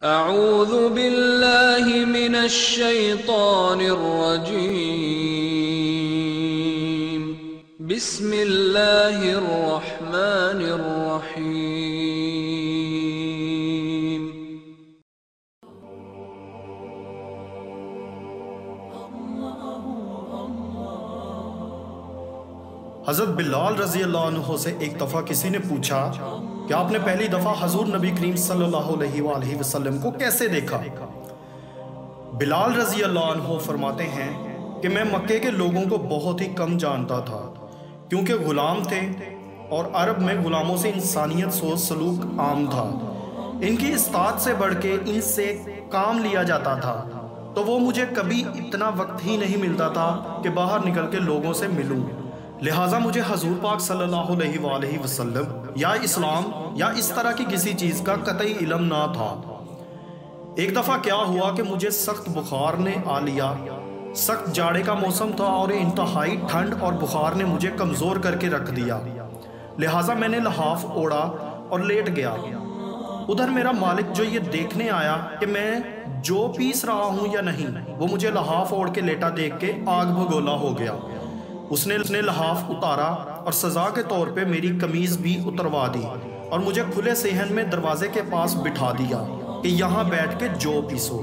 اعوذ باللہ من الشیطان الرجیم بسم اللہ الرحمن الرحیم حضرت بلال رضی اللہ عنہ سے ایک دفعہ کسی نے پوچھا کہ آپ نے پہلی دفعہ حضور نبی کریم صلی اللہ علیہ وآلہ وسلم کو کیسے دیکھا؟ بلال رضی اللہ عنہ فرماتے ہیں کہ میں مکے کے لوگوں کو بہت ہی کم جانتا تھا، کیونکہ غلام تھے اور عرب میں غلاموں سے انسانیت سوچ سلوک عام تھا۔ ان کی اطاعت سے بڑھ کے ان سے کام لیا جاتا تھا، تو وہ مجھے کبھی اتنا وقت ہی نہیں ملتا تھا کہ باہر نکل کے لوگوں سے ملوں، لہٰذا مجھے حضور پاک صلی اللہ علیہ وآلہ وسلم یا اسلام یا اس طرح کی کسی چیز کا قطعی علم نہ تھا۔ ایک دفعہ کیا ہوا کہ مجھے سخت بخار نے آ لیا۔ سخت جاڑے کا موسم تھا اور انتہائی ٹھنڈ اور بخار نے مجھے کمزور کر کے رکھ دیا، لہٰذا میں نے لحاف اوڑھا اور لیٹ گیا۔ ادھر میرا مالک جو یہ دیکھنے آیا کہ میں جو پیس رہا ہوں یا نہیں، وہ مجھے لحاف اوڑھ کے لیٹا دیکھ کے آگ بھگولا ہو گیا۔ اس نے لحاف اتارا اور سزا کے طور پہ میری قمیض بھی اتروا دی اور مجھے کھلے صحن میں دروازے کے پاس بٹھا دیا کہ یہاں بیٹھ کے جو پیسو۔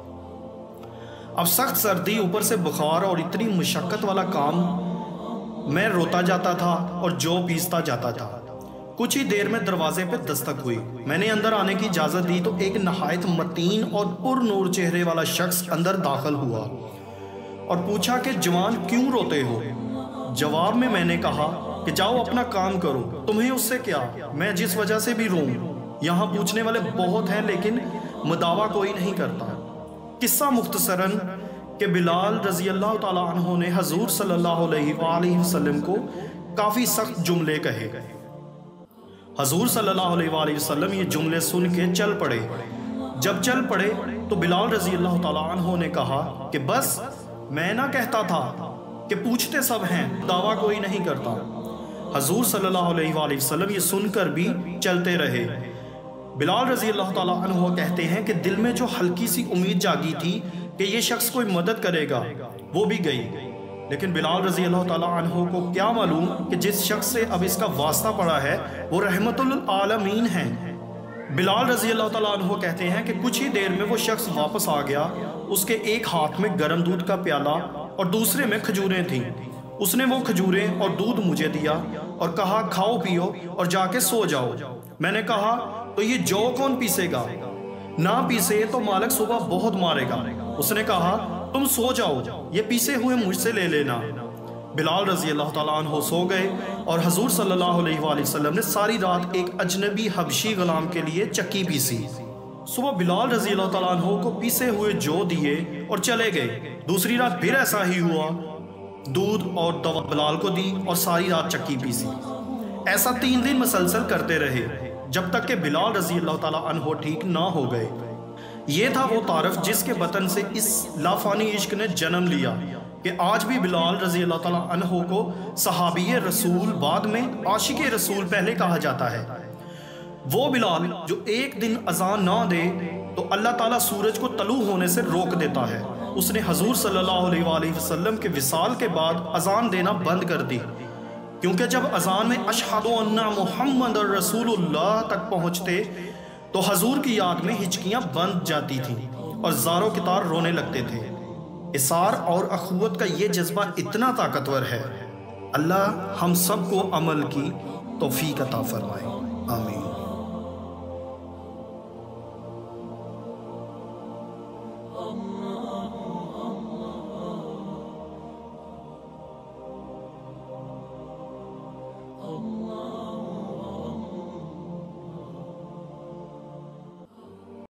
اب سخت سردی، اوپر سے بخار اور اتنی مشقت والا کام، میں روتا جاتا تھا اور جو پیستا جاتا تھا۔ کچھ ہی دیر میں دروازے پہ دستک ہوئی۔ میں نے اندر آنے کی اجازت دی تو ایک نہایت متین اور پر نور چہرے والا شخص اندر داخل ہوا اور پوچھا کہ جوان کیوں روتے ہو؟ جواب میں نے کہا کہ جاؤ اپنا کام کرو، تمہیں اس سے کیا، میں جس وجہ سے بھی روں۔ یہاں پوچھنے والے بہت ہیں لیکن مداوع کوئی نہیں کرتا۔ قصہ مختصراً کہ بلال رضی اللہ تعالیٰ عنہ نے حضور صلی اللہ علیہ وآلہ وسلم کو کافی سخت جملے کہے۔ حضور صلی اللہ علیہ وآلہ وسلم یہ جملے سن کے چل پڑے۔ جب چل پڑے تو بلال رضی اللہ تعالیٰ عنہ نے کہا کہ بس میں نہ کہتا تھا کہ پوچھتے سب ہیں، دعویٰ کوئی نہیں کرتا۔ حضور صلی اللہ علیہ وآلہ وسلم یہ سن کر بھی چلتے رہے۔ بلال رضی اللہ تعالیٰ عنہ کہتے ہیں کہ دل میں جو ہلکی سی امید جاگی تھی کہ یہ شخص کوئی مدد کرے گا، وہ بھی گئی، لیکن بلال رضی اللہ تعالیٰ عنہ کو کیا معلوم کہ جس شخص سے اب اس کا واسطہ پڑا ہے وہ رحمت للعالمین ہیں۔ بلال رضی اللہ تعالیٰ عنہ کہتے ہیں کہ کچھ ہی دیر میں وہ شخص واپس آ گیا۔ اس کے ایک ہاتھ میں گرم دودھ کا پیالہ اور دوسرے میں کھجوریں تھیں۔ اس نے وہ کھجوریں اور دودھ مجھے دیا اور کہا کھاؤ پیو اور جا کے سو جاؤ۔ میں نے کہا تو یہ جو کون پیسے گا؟ نہ پیسے تو مالک صبح بہت مارے گا۔ اس نے کہا تم سو جاؤ، یہ پیسے ہوئے مجھ سے لے لینا۔ بلال رضی اللہ تعالیٰ عنہ سو گئے اور حضور صلی اللہ علیہ وآلہ وسلم نے ساری رات ایک اجنبی حبشی غلام کے لیے چکی پیسی۔ صبح بلال رضی اللہ تعالیٰ عنہ کو پیسے ہوئے جو دیے اور چلے گئے۔ دوسری رات پھر ایسا ہی ہوا، دودھ اور دوا بلال کو دی اور ساری رات چکی پیسی۔ ایسا 3 دن مسلسل کرتے رہے جب تک کہ بلال رضی اللہ تعالیٰ عنہ ٹھیک نہ ہو گئے۔ یہ تھا وہ تعارف جس کے بطن سے اس لافانی عشق نے جنم لیا کہ آج بھی بلال رضی اللہ تعالیٰ عنہ کو صحابی رسول، بعد میں عاشق رسول پہلے کہا جاتا ہے۔ وہ بلال جو ایک دن اذان نہ دے تو اللہ تعالیٰ سورج کو طلوع ہونے سے روک دیتا ہے۔ اس نے حضور صلی اللہ علیہ وآلہ وسلم کے وصال کے بعد اذان دینا بند کر دی، کیونکہ جب اذان میں اشہد ان محمد رسول اللہ تک پہنچتے تو حضور کی یاد میں ہچکیاں بند جاتی تھیں اور زاروں کی طرح رونے لگتے تھے۔ اثار اور اخوت کا یہ جذبہ اتنا طاقتور ہے۔ اللہ ہم سب کو عمل کی توفیق عطا فرمائے، آمین۔